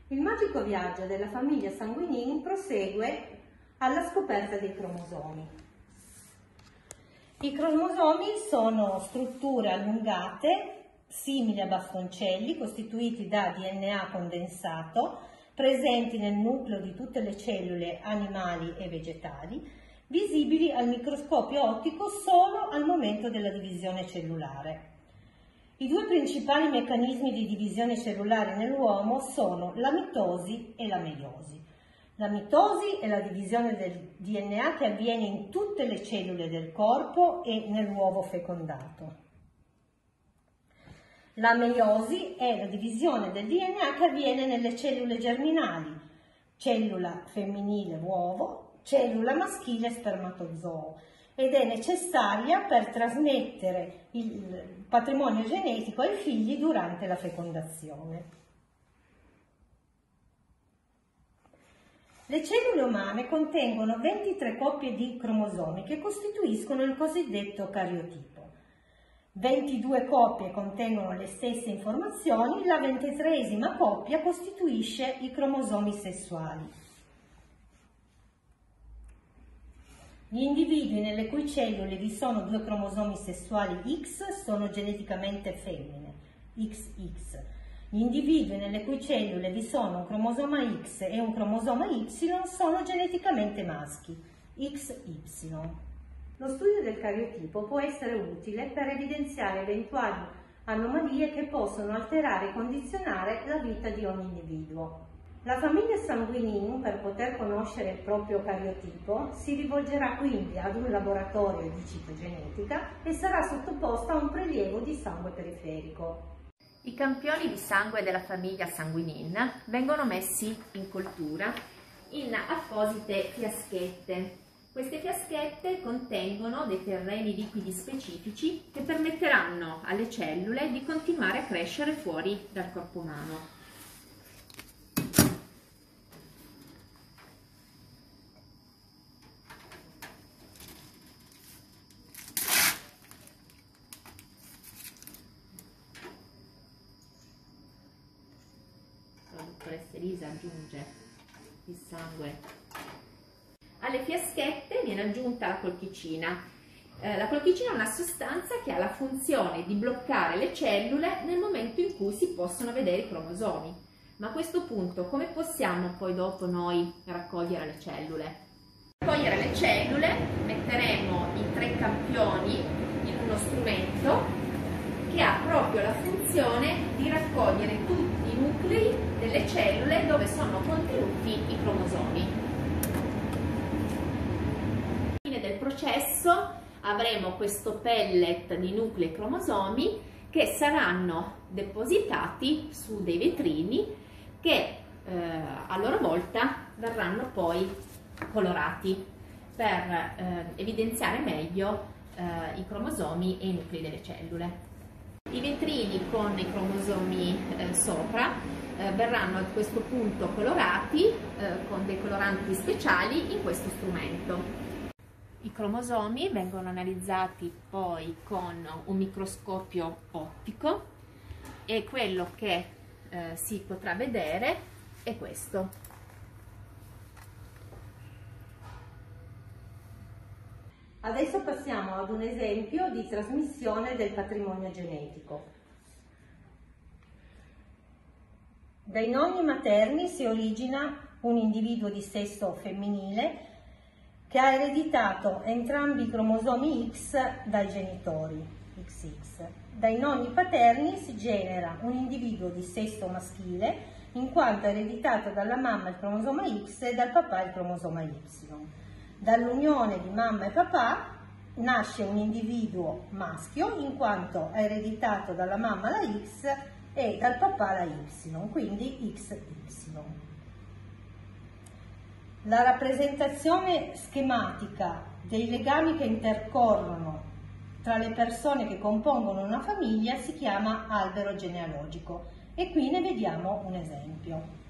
Il magico viaggio della famiglia Sanguinin prosegue alla scoperta dei cromosomi. I cromosomi sono strutture allungate, simili a bastoncelli, costituiti da DNA condensato, presenti nel nucleo di tutte le cellule animali e vegetali, visibili al microscopio ottico solo al momento della divisione cellulare. I due principali meccanismi di divisione cellulare nell'uomo sono la mitosi e la meiosi. La mitosi è la divisione del DNA che avviene in tutte le cellule del corpo e nell'uovo fecondato. La meiosi è la divisione del DNA che avviene nelle cellule germinali, cellula femminile uovo, cellula maschile spermatozoo, ed è necessaria per trasmettere il patrimonio genetico ai figli durante la fecondazione. Le cellule umane contengono 23 coppie di cromosomi che costituiscono il cosiddetto cariotipo. 22 coppie contengono le stesse informazioni, la 23esima coppia costituisce i cromosomi sessuali. Gli individui nelle cui cellule vi sono due cromosomi sessuali X sono geneticamente femmine, XX. Gli individui nelle cui cellule vi sono un cromosoma X e un cromosoma Y sono geneticamente maschi, XY. Lo studio del cariotipo può essere utile per evidenziare eventuali anomalie che possono alterare e condizionare la vita di ogni individuo. La famiglia Sanguinin, per poter conoscere il proprio cariotipo, si rivolgerà quindi ad un laboratorio di citogenetica e sarà sottoposta a un prelievo di sangue periferico. I campioni di sangue della famiglia Sanguinin vengono messi in coltura in apposite fiaschette. Queste fiaschette contengono dei terreni liquidi specifici che permetteranno alle cellule di continuare a crescere fuori dal corpo umano. La dottoressa Elisa aggiunge il sangue. Alle fiaschette viene aggiunta la colchicina. La colchicina è una sostanza che ha la funzione di bloccare le cellule nel momento in cui si possono vedere i cromosomi. Ma a questo punto come possiamo poi dopo noi raccogliere le cellule? Per raccogliere le cellule metteremo i 3 campioni in uno strumento che ha proprio la funzione di raccogliere tutti i nuclei delle cellule dove sono contenuti i cromosomi. Del processo avremo questo pellet di nuclei cromosomi che saranno depositati su dei vetrini che a loro volta verranno poi colorati per evidenziare meglio i cromosomi e i nuclei delle cellule. I vetrini con i cromosomi sopra verranno a questo punto colorati con dei coloranti speciali in questo strumento. I cromosomi vengono analizzati poi con un microscopio ottico e quello che si potrà vedere è questo. Adesso passiamo ad un esempio di trasmissione del patrimonio genetico. Dai nonni materni si origina un individuo di sesso femminile che ha ereditato entrambi i cromosomi X dai genitori, XX. Dai nonni paterni si genera un individuo di sesso maschile, in quanto ha ereditato dalla mamma il cromosoma X e dal papà il cromosoma Y. Dall'unione di mamma e papà nasce un individuo maschio, in quanto ha ereditato dalla mamma la X e dal papà la Y, quindi XY. La rappresentazione schematica dei legami che intercorrono tra le persone che compongono una famiglia si chiama albero genealogico e qui ne vediamo un esempio.